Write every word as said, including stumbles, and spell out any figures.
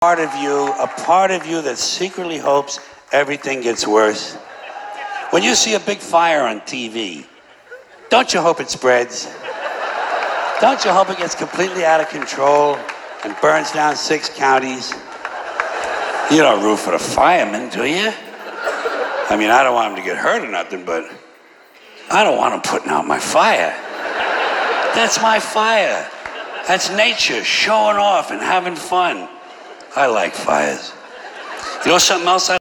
Part of you, a part of you that secretly hopes everything gets worse. When you see a big fire on T V, don't you hope it spreads? Don't you hope it gets completely out of control and burns down six counties? You don't root for the firemen, do you? I mean, I don't want them to get hurt or nothing, but I don't want them putting out my fire. That's my fire. That's nature showing off and having fun. I like fires. You know something else I